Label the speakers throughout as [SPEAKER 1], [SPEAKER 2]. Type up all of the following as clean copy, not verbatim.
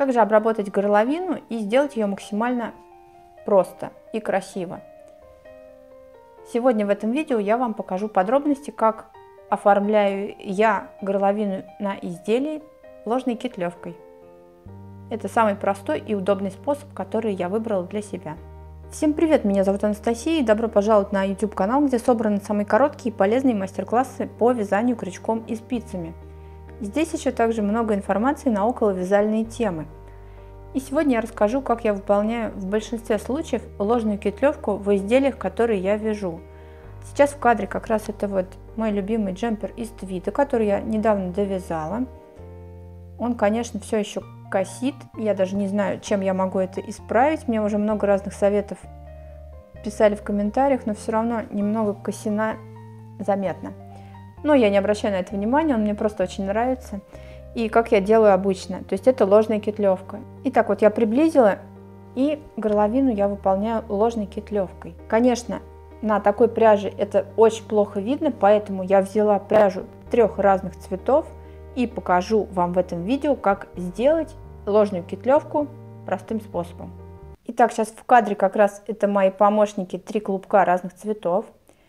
[SPEAKER 1] Как же обработать горловину и сделать ее максимально просто и красиво? Сегодня в этом видео я вам покажу подробности, как оформляю я горловину на изделии ложной кетлевкой. Это самый простой и удобный способ, который я выбрала для себя. Всем привет, меня зовут Анастасия и добро пожаловать на YouTube канал, где собраны самые короткие и полезные мастер-классы по вязанию крючком и спицами. Здесь еще также много информации на околовязальные темы. И сегодня я расскажу, как я выполняю в большинстве случаев ложную кетлевку в изделиях, которые я вяжу. Сейчас в кадре как раз это вот мой любимый джемпер из твида, который я недавно довязала. Он, конечно, все еще косит, я даже не знаю, чем я могу это исправить. Мне уже много разных советов писали в комментариях, но все равно немного косина заметно. Но я не обращаю на это внимания, он мне просто очень нравится. И как я делаю обычно, то есть это ложная кетлевка. Итак, вот я приблизила, и горловину я выполняю ложной кетлевкой. Конечно, на такой пряже это очень плохо видно, поэтому я взяла пряжу 3 разных цветов и покажу вам в этом видео, как сделать ложную кетлевку простым способом. Итак, сейчас в кадре как раз это мои помощники 3 клубка разных цветов.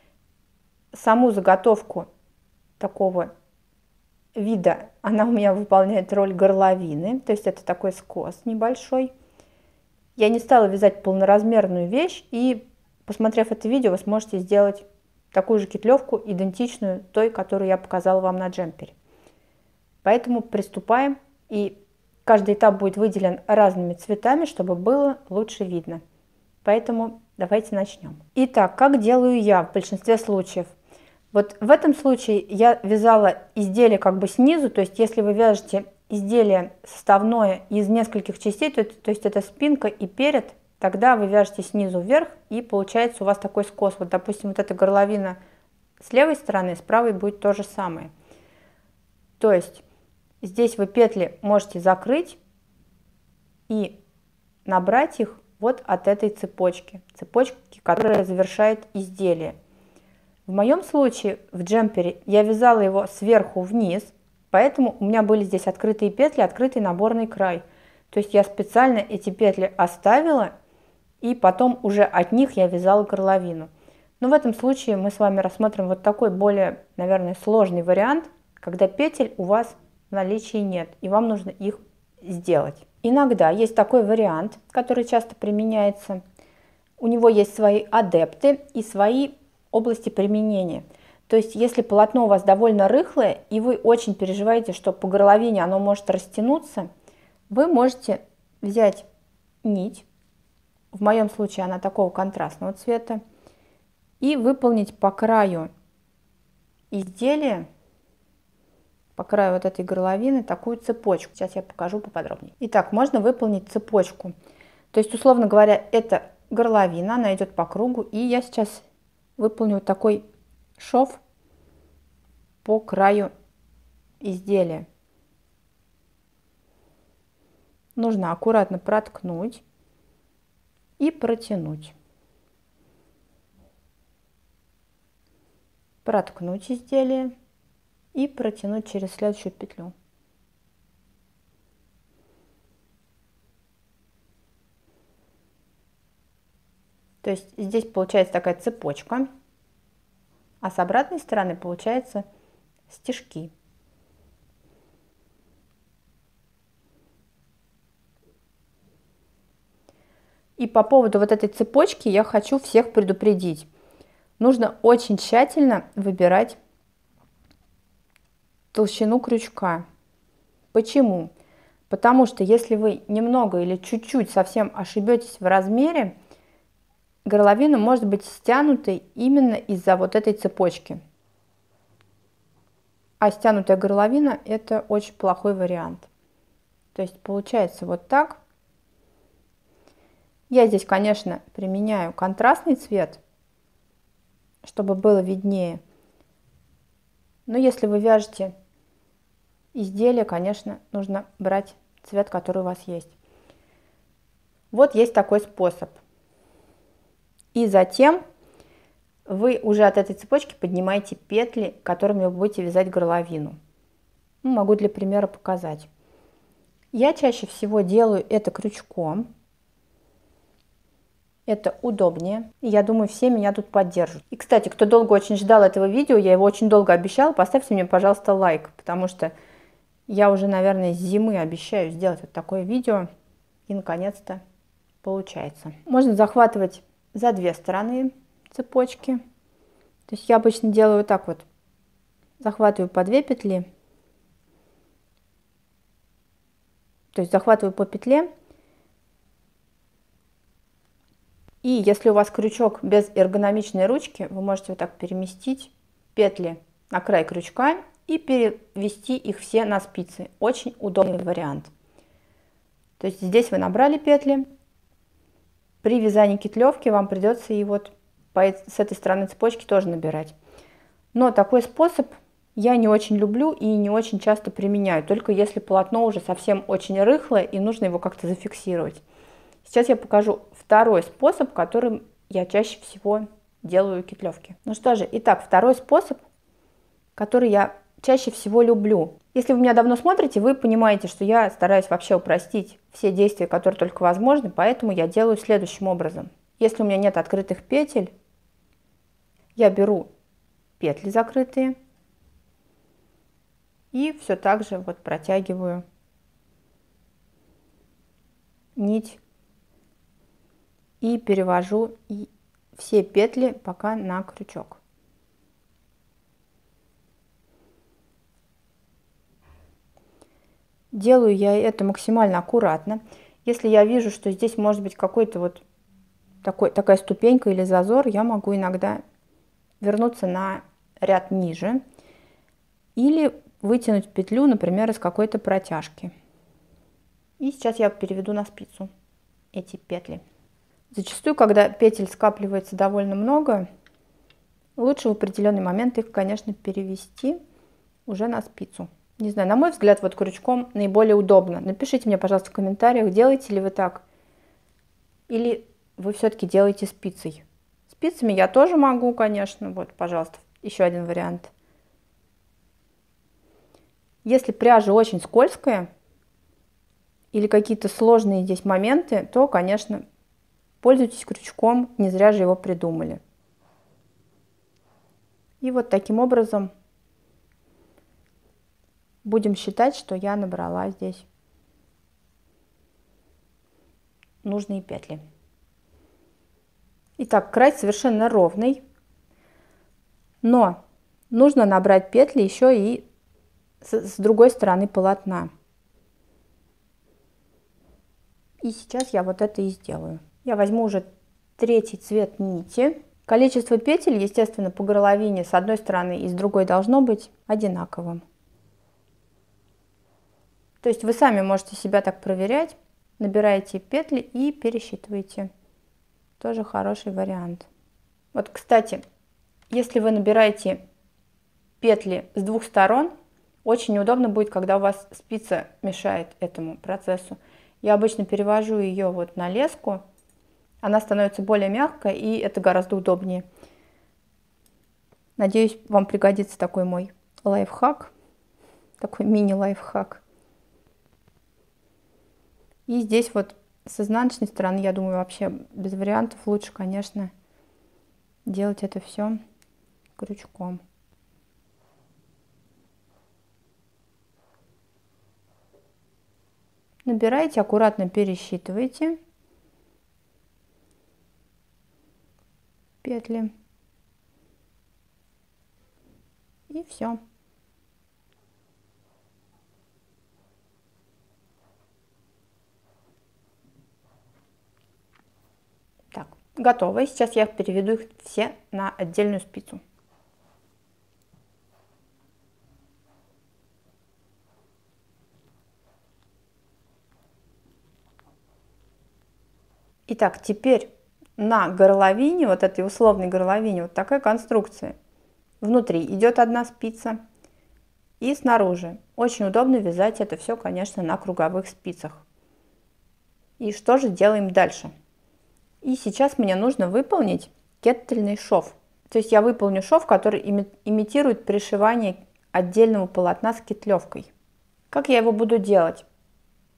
[SPEAKER 1] Саму заготовку такого вида, она у меня выполняет роль горловины, то есть это такой скос небольшой. Я не стала вязать полноразмерную вещь, и посмотрев это видео, вы сможете сделать такую же кетлевку, идентичную той, которую я показала вам на джемпере. Поэтому приступаем, и каждый этап будет выделен разными цветами, чтобы было лучше видно. Поэтому давайте начнем. Итак, как делаю я в большинстве случаев? Вот в этом случае я вязала изделие как бы снизу, то есть если вы вяжете изделие составное из нескольких частей, то есть это спинка и перед, тогда вы вяжете снизу вверх, и получается у вас такой скос. Вот, допустим, вот эта горловина с левой стороны, с правой будет то же самое. То есть здесь вы петли можете закрыть и набрать их вот от этой цепочки, которая завершает изделие. В моем случае в джемпере я вязала его сверху вниз, поэтому у меня были здесь открытые петли, открытый наборный край. То есть я специально эти петли оставила, и потом уже от них я вязала горловину. Но в этом случае мы с вами рассмотрим вот такой более, наверное, сложный вариант, когда петель у вас в наличии нет, и вам нужно их сделать. Иногда есть такой вариант, который часто применяется. У него есть свои адепты и свои области применения. То есть если полотно у вас довольно рыхлое, и вы очень переживаете, что по горловине оно может растянуться, вы можете взять нить, в моем случае она такого контрастного цвета, и выполнить по краю изделия, по краю вот этой горловины, такую цепочку. Сейчас я покажу поподробнее. Итак, можно выполнить цепочку. То есть, условно говоря, это горловина, она идет по кругу, и я сейчас выполню вот такой шов по краю изделия. Нужно аккуратно проткнуть и протянуть. Проткнуть изделие и протянуть через следующую петлю. То есть здесь получается такая цепочка, а с обратной стороны получается стежки. И по поводу вот этой цепочки я хочу всех предупредить. Нужно очень тщательно выбирать толщину крючка. Почему? Потому что если вы немного или чуть-чуть совсем ошибетесь в размере, горловина может быть стянутой именно из-за вот этой цепочки. А стянутая горловина – это очень плохой вариант. То есть получается вот так. Я здесь, конечно, применяю контрастный цвет, чтобы было виднее. Но если вы вяжете изделие, конечно, нужно брать цвет, который у вас есть. Вот есть такой способ. И затем вы уже от этой цепочки поднимаете петли, которыми вы будете вязать горловину. Могу для примера показать. Я чаще всего делаю это крючком. Это удобнее. И я думаю, все меня тут поддержат. И, кстати, кто долго очень ждал этого видео, я его очень долго обещала, поставьте мне, пожалуйста, лайк, потому что я уже, наверное, с зимы обещаю сделать вот такое видео. И, наконец-то, получается. Можно захватывать за две стороны цепочки. То есть я обычно делаю вот так вот. Захватываю по 2 петли. То есть захватываю по петле. И если у вас крючок без эргономичной ручки, вы можете вот так переместить петли на край крючка и перевести их все на спицы. Очень удобный вариант. То есть здесь вы набрали петли. При вязании кетлевки вам придется и вот с этой стороны цепочки тоже набирать. Но такой способ я не очень люблю и не очень часто применяю. Только если полотно уже совсем очень рыхлое и нужно его как-то зафиксировать. Сейчас я покажу второй способ, которым я чаще всего делаю кетлевки. Ну что же, итак, второй способ, который я чаще всего люблю. Если вы меня давно смотрите, вы понимаете, что я стараюсь вообще упростить все действия, которые только возможны, поэтому я делаю следующим образом. Если у меня нет открытых петель, я беру петли закрытые и все так же вот протягиваю нить и перевожу все петли пока на крючок. Делаю я это максимально аккуратно. Если я вижу, что здесь может быть какой-то вот такая ступенька или зазор, я могу иногда вернуться на ряд ниже или вытянуть петлю, например, из какой-то протяжки. И сейчас я переведу на спицу эти петли. Зачастую, когда петель скапливается довольно много, лучше в определенный момент их, конечно, перевести уже на спицу. Не знаю, на мой взгляд, вот крючком наиболее удобно. Напишите мне, пожалуйста, в комментариях, делаете ли вы так, или вы все-таки делаете спицей. Спицами я тоже могу, конечно. Вот, пожалуйста, еще один вариант. Если пряжа очень скользкая или какие-то сложные здесь моменты, то, конечно, пользуйтесь крючком, не зря же его придумали. И вот таким образом будем считать, что я набрала здесь нужные петли. Итак, край совершенно ровный, но нужно набрать петли еще и с другой стороны полотна. И сейчас я вот это и сделаю. Я возьму уже третий цвет нити. Количество петель, естественно, по горловине с одной стороны и с другой должно быть одинаковым. То есть вы сами можете себя так проверять. Набираете петли и пересчитываете. Тоже хороший вариант. Вот, кстати, если вы набираете петли с двух сторон, очень неудобно будет, когда у вас спица мешает этому процессу. Я обычно перевожу ее вот на леску. Она становится более мягкой, и это гораздо удобнее. Надеюсь, вам пригодится такой мой лайфхак, такой мини-лайфхак. И здесь вот с изнаночной стороны, я думаю, вообще без вариантов лучше, конечно, делать это все крючком. Набираете, аккуратно пересчитываете петли. И все. Так, готово. Сейчас я переведу их все на отдельную спицу. Итак, теперь на горловине, вот этой условной горловине, вот такая конструкция. Внутри идет одна спица и снаружи. Очень удобно вязать это все, конечно, на круговых спицах. И что же делаем дальше? И сейчас мне нужно выполнить кетельный шов. То есть я выполню шов, который имитирует пришивание отдельного полотна с кетлевкой. Как я его буду делать?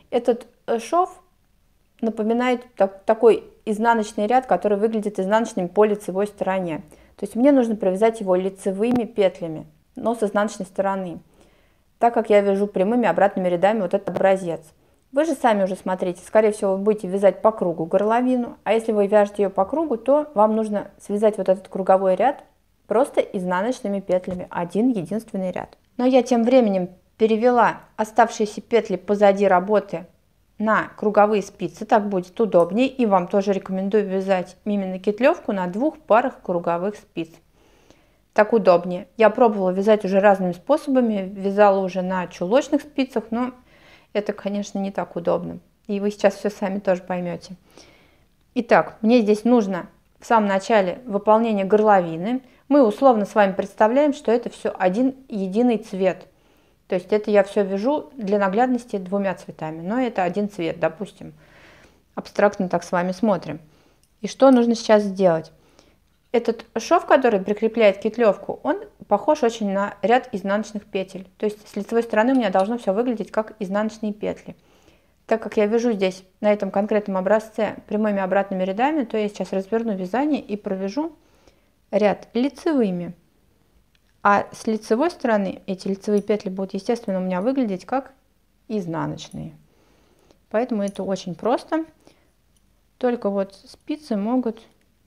[SPEAKER 1] Этот шов напоминает такой изнаночный ряд, который выглядит изнаночным по лицевой стороне. То есть мне нужно провязать его лицевыми петлями, но с изнаночной стороны, так как я вяжу прямыми обратными рядами вот этот образец. Вы же сами уже смотрите, скорее всего, вы будете вязать по кругу горловину, а если вы вяжете ее по кругу, то вам нужно связать вот этот круговой ряд просто изнаночными петлями, один единственный ряд. Но я тем временем перевела оставшиеся петли позади работы на круговые спицы, так будет удобнее, и вам тоже рекомендую вязать именно кетлевку на 2 парах круговых спиц. Так удобнее. Я пробовала вязать уже разными способами, вязала уже на чулочных спицах, но это, конечно, не так удобно. И вы сейчас все сами тоже поймете. Итак, мне здесь нужно в самом начале выполнения горловины. Мы условно с вами представляем, что это все один единый цвет. То есть это я все вяжу для наглядности 2 цветами, но это один цвет, допустим. Абстрактно так с вами смотрим. И что нужно сейчас сделать? Этот шов, который прикрепляет кетлевку, он похож очень на ряд изнаночных петель. То есть с лицевой стороны у меня должно все выглядеть как изнаночные петли. Так как я вяжу здесь на этом конкретном образце прямыми обратными рядами, то я сейчас разверну вязание и провяжу ряд лицевыми. А с лицевой стороны эти лицевые петли будут, естественно, у меня выглядеть как изнаночные. Поэтому это очень просто. Только вот спицы могут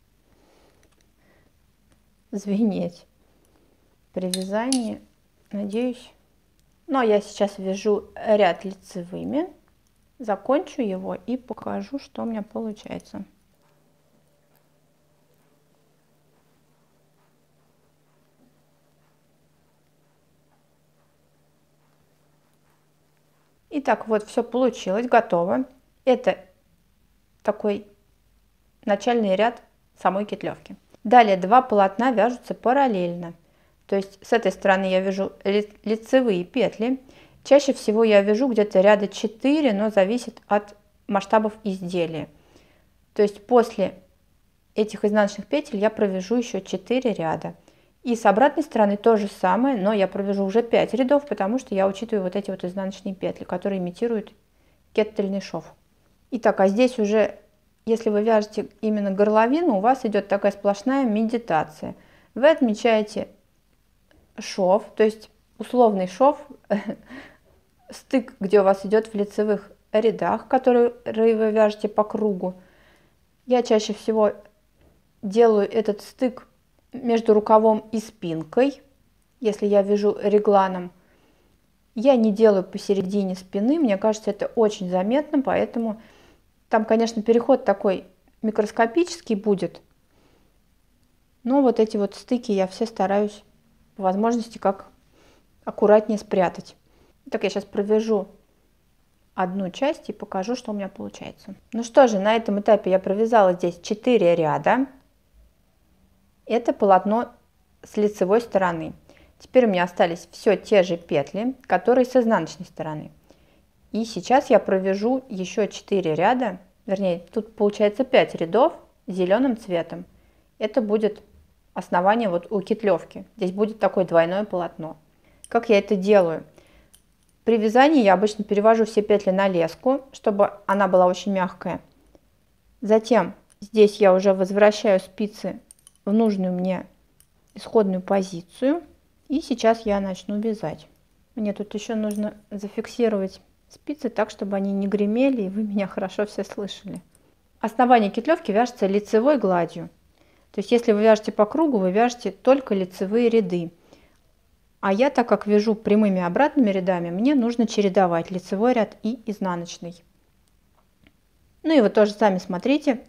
[SPEAKER 1] звенеть при вязании, надеюсь. Ну а я сейчас вяжу ряд лицевыми, закончу его и покажу, что у меня получается. Итак, вот все получилось, готово. Это такой начальный ряд самой кетлевки. Далее 2 полотна вяжутся параллельно. То есть с этой стороны я вяжу лицевые петли. Чаще всего я вяжу где-то ряда 4, но зависит от масштабов изделия. То есть после этих изнаночных петель я провяжу еще 4 ряда. И с обратной стороны то же самое, но я провяжу уже 5 рядов, потому что я учитываю вот эти вот изнаночные петли, которые имитируют кетельный шов. Итак, а здесь уже, если вы вяжете именно горловину, у вас идет такая сплошная медитация. Вы отмечаете шов, то есть условный шов, стык, где у вас идет в лицевых рядах, которые вы вяжете по кругу. Я чаще всего делаю этот стык между рукавом и спинкой, если я вяжу регланом. Я не делаю посередине спины, мне кажется, это очень заметно, поэтому там, конечно, переход такой микроскопический будет, но вот эти вот стыки я все стараюсь по возможности как аккуратнее спрятать. Так, я сейчас провяжу одну часть и покажу, что у меня получается. Ну что же, на этом этапе я провязала здесь 4 ряда. Это полотно с лицевой стороны. Теперь у меня остались все те же петли, которые с изнаночной стороны. И сейчас я провяжу еще 4 ряда, вернее, тут получается 5 рядов зеленым цветом. Это будет основание вот у кетлевки. Здесь будет такое двойное полотно. Как я это делаю? При вязании я обычно перевожу все петли на леску, чтобы она была очень мягкая. Затем здесь я уже возвращаю спицы в нужную мне исходную позицию. И сейчас я начну вязать. Мне тут еще нужно зафиксировать спицы так, чтобы они не гремели, и вы меня хорошо все слышали. Основание кетлевки вяжется лицевой гладью. То есть если вы вяжете по кругу, вы вяжете только лицевые ряды. А я, так как вяжу прямыми обратными рядами, мне нужно чередовать лицевой ряд и изнаночный. Ну и вы тоже сами смотрите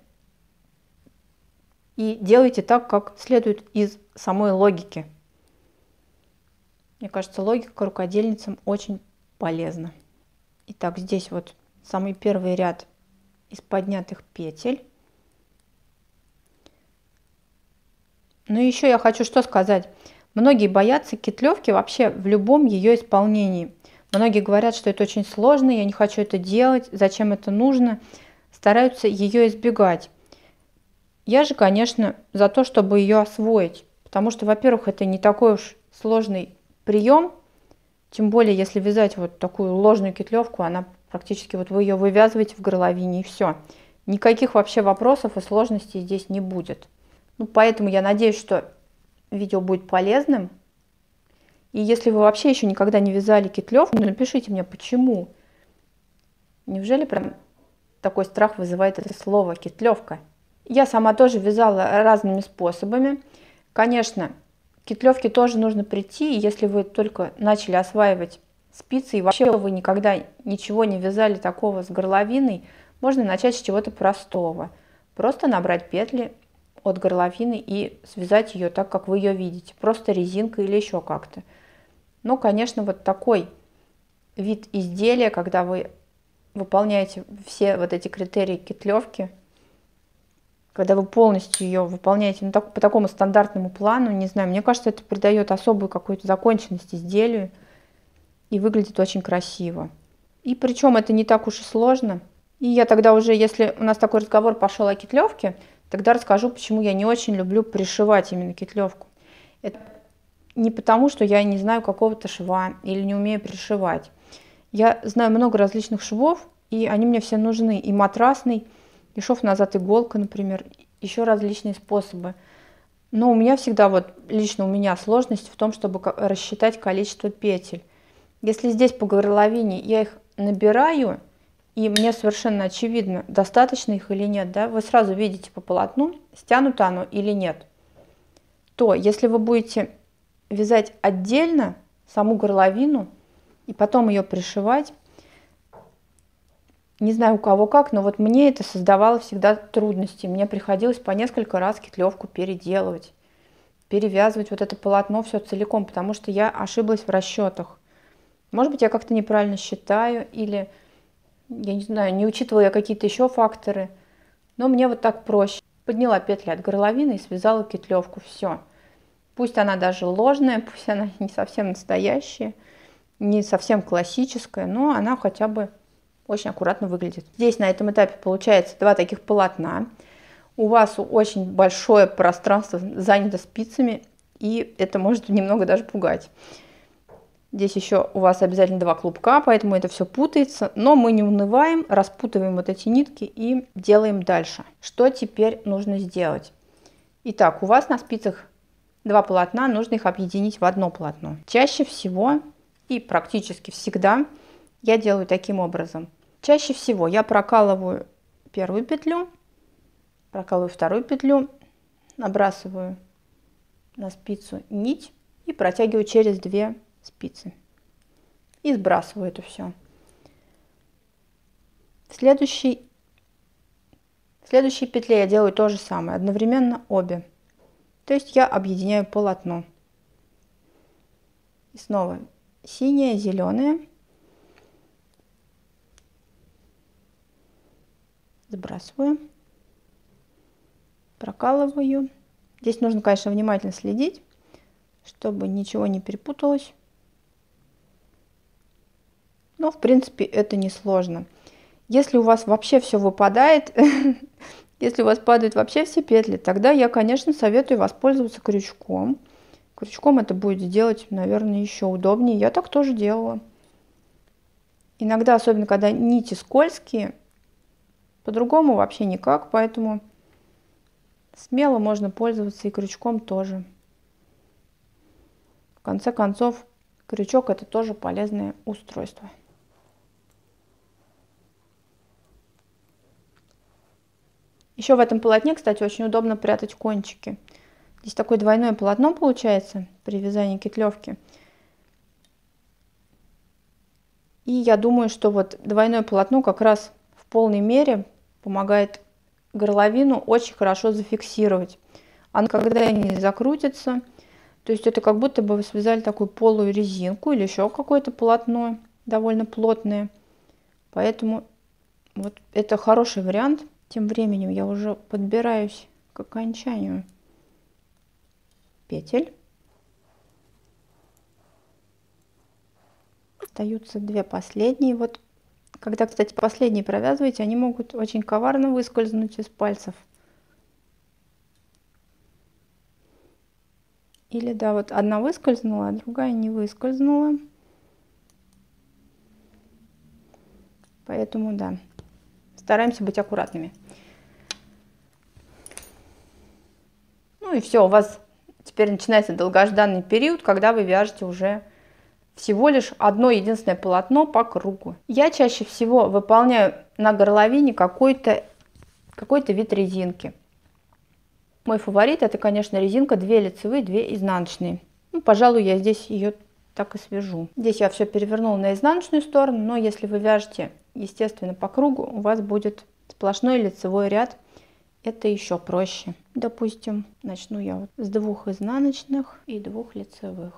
[SPEAKER 1] и делайте так, как следует из самой логики. Мне кажется, логика рукодельницам очень полезна. Итак, здесь вот самый первый ряд из поднятых петель. Ну и еще я хочу что сказать. Многие боятся кетлевки вообще в любом ее исполнении. Многие говорят, что это очень сложно, я не хочу это делать, зачем это нужно. Стараются ее избегать. Я же, конечно, за то, чтобы ее освоить. Потому что, во-первых, это не такой уж сложный прием. Тем более, если вязать вот такую ложную кетлевку, она Практически вот вы ее вывязываете в горловине и все. Никаких вообще вопросов и сложностей здесь не будет. Ну, поэтому я надеюсь, что видео будет полезным. И если вы вообще еще никогда не вязали кетлевку, напишите мне, почему. Неужели прям такой страх вызывает это слово кетлевка? Я сама тоже вязала разными способами. Конечно, к кетлевке тоже нужно прийти, и если вы только начали осваивать спицы, и вообще вы никогда ничего не вязали такого с горловиной, можно начать с чего-то простого. Просто набрать петли от горловины и связать ее так, как вы ее видите, просто резинкой или еще как-то. Но, конечно, вот такой вид изделия, когда вы выполняете все вот эти критерии кетлевки, когда вы полностью ее выполняете по такому стандартному плану, не знаю, мне кажется, это придает особую какую-то законченность изделию и выглядит очень красиво. И причем это не так уж и сложно. И я тогда уже, если у нас такой разговор пошел о кетлевке, тогда расскажу, почему я не очень люблю пришивать именно кетлевку. Это не потому, что я не знаю какого-то шва или не умею пришивать. Я знаю много различных швов, и они мне все нужны. И матрасный, и шов назад иголка, например, еще различные способы. Но у меня всегда, вот лично у меня сложность в том, чтобы рассчитать количество петель. Если здесь по горловине я их набираю, и мне совершенно очевидно, достаточно их или нет, да, вы сразу видите по полотну, стянуто оно или нет, то если вы будете вязать отдельно саму горловину и потом ее пришивать, не знаю у кого как, но вот мне это создавало всегда трудности. Мне приходилось по несколько раз кетлевку переделывать, перевязывать вот это полотно все целиком, потому что я ошиблась в расчетах. Может быть, я как-то неправильно считаю, или, я не знаю, не учитывала я какие-то еще факторы, но мне вот так проще. Подняла петли от горловины и связала кетлевку, все. Пусть она даже ложная, пусть она не совсем настоящая, не совсем классическая, но она хотя бы очень аккуратно выглядит. Здесь на этом этапе получается два таких полотна. У вас очень большое пространство занято спицами, и это может немного даже пугать. Здесь еще у вас обязательно два клубка, поэтому это все путается. Но мы не унываем, распутываем вот эти нитки и делаем дальше. Что теперь нужно сделать? Итак, у вас на спицах два полотна, нужно их объединить в одно полотно. Чаще всего и практически всегда я делаю таким образом. Чаще всего я прокалываю первую петлю, прокалываю вторую петлю, набрасываю на спицу нить и протягиваю через две спицы и сбрасываю это все. В следующей петле я делаю то же самое, одновременно обе. То есть я объединяю полотно. И снова синяя, зеленая. Сбрасываю, прокалываю. Здесь нужно, конечно, внимательно следить, чтобы ничего не перепуталось. Но, в принципе, это не сложно. Если у вас вообще все выпадает, если у вас падают вообще все петли, тогда я, конечно, советую воспользоваться крючком. Крючком это будет сделать, наверное, еще удобнее. Я так тоже делала. Иногда, особенно когда нити скользкие, по-другому вообще никак, поэтому смело можно пользоваться и крючком тоже. В конце концов, крючок это тоже полезное устройство. Еще в этом полотне, кстати, очень удобно прятать кончики. Здесь такое двойное полотно получается при вязании кетлевки. И я думаю, что вот двойное полотно как раз в полной мере помогает горловину очень хорошо зафиксировать. Она когда не закрутится, то есть это как будто бы вы связали такую полую резинку или еще какое-то полотно довольно плотное. Поэтому вот это хороший вариант. Тем временем я уже подбираюсь к окончанию петель. Остаются две последние. Вот когда, кстати, последние провязываете, они могут очень коварно выскользнуть из пальцев. Или да, вот одна выскользнула, а другая не выскользнула. Поэтому, да, стараемся быть аккуратными. Ну и все, у вас теперь начинается долгожданный период, когда вы вяжете уже всего лишь одно единственное полотно по кругу. Я чаще всего выполняю на горловине какой-то вид резинки. Мой фаворит — это, конечно, резинка 2 лицевые, 2 изнаночные. Ну, пожалуй, я здесь ее так и свяжу. Здесь я все перевернула на изнаночную сторону, но если вы вяжете, естественно, по кругу, у вас будет сплошной лицевой ряд. Это еще проще. Допустим, начну я вот с 2 изнаночных и 2 лицевых.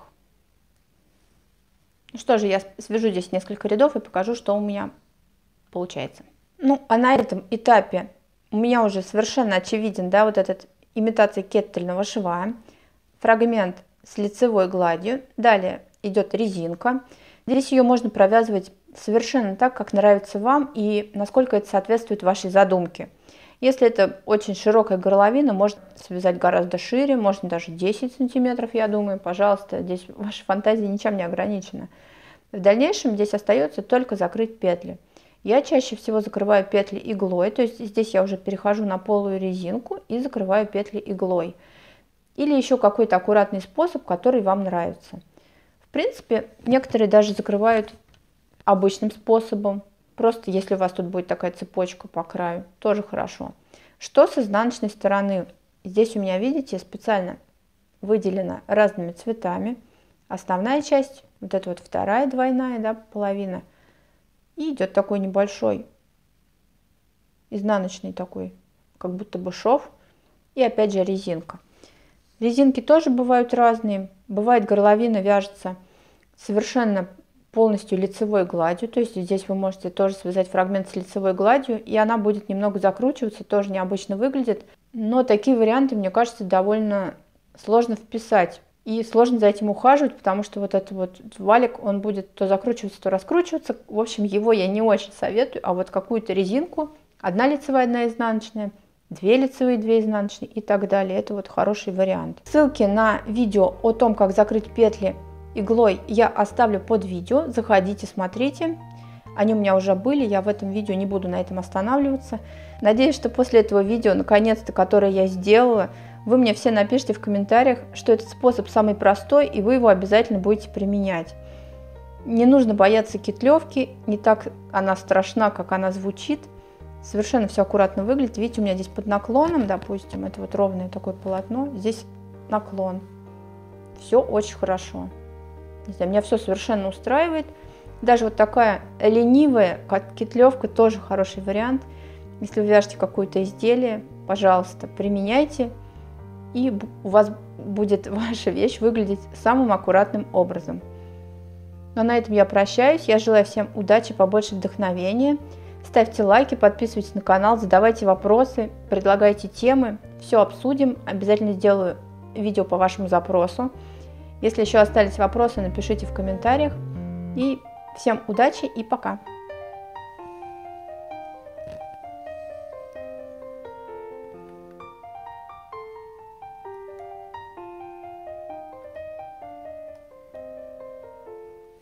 [SPEAKER 1] Ну что же, я свяжу здесь несколько рядов и покажу, что у меня получается. Ну, а на этом этапе у меня уже совершенно очевиден, да, вот этот имитация кеттерного шва, фрагмент с лицевой гладью. Далее идет резинка. Здесь ее можно провязывать совершенно так, как нравится вам и насколько это соответствует вашей задумке. Если это очень широкая горловина, можно связать гораздо шире, можно даже 10 сантиметров, я думаю. Пожалуйста, здесь ваша фантазия ничем не ограничена. В дальнейшем здесь остается только закрыть петли. Я чаще всего закрываю петли иглой, то есть здесь я уже перехожу на полую резинку и закрываю петли иглой. Или еще какой-то аккуратный способ, который вам нравится. В принципе, некоторые даже закрывают обычным способом. Просто если у вас тут будет такая цепочка по краю, тоже хорошо. Что с изнаночной стороны? Здесь у меня, видите, специально выделена разными цветами. Основная часть, вот эта вот вторая двойная, да, половина. И идет такой небольшой изнаночный такой, как будто бы шов. И опять же резинка. Резинки тоже бывают разные. Бывает, горловина вяжется совершенно полностью лицевой гладью, то есть здесь вы можете тоже связать фрагмент с лицевой гладью, и она будет немного закручиваться, тоже необычно выглядит, но такие варианты, мне кажется, довольно сложно вписать, и сложно за этим ухаживать, потому что вот этот вот валик, он будет то закручиваться, то раскручиваться, в общем, его я не очень советую, а вот какую-то резинку, 1 лицевая, 1 изнаночная, 2 лицевые, 2 изнаночные и так далее, это вот хороший вариант. Ссылки на видео о том, как закрыть петли иглой, я оставлю под видео, заходите, смотрите, они у меня уже были, я в этом видео не буду на этом останавливаться. Надеюсь, что после этого видео, наконец-то, которое я сделала, вы мне все напишите в комментариях, что этот способ самый простой, и вы его обязательно будете применять. Не нужно бояться кетлевки, не так она страшна, как она звучит, совершенно все аккуратно выглядит. Видите, у меня здесь под наклоном, допустим, это вот ровное такое полотно, здесь наклон, все очень хорошо. Не знаю, меня все совершенно устраивает. Даже вот такая ленивая кетлевка тоже хороший вариант. Если вы вяжете какое-то изделие, пожалуйста, применяйте, и у вас будет ваша вещь выглядеть самым аккуратным образом. Но на этом я прощаюсь. Я желаю всем удачи, побольше вдохновения. Ставьте лайки, подписывайтесь на канал, задавайте вопросы, предлагайте темы. Все обсудим. Обязательно сделаю видео по вашему запросу. Если еще остались вопросы, напишите в комментариях. И всем удачи и пока!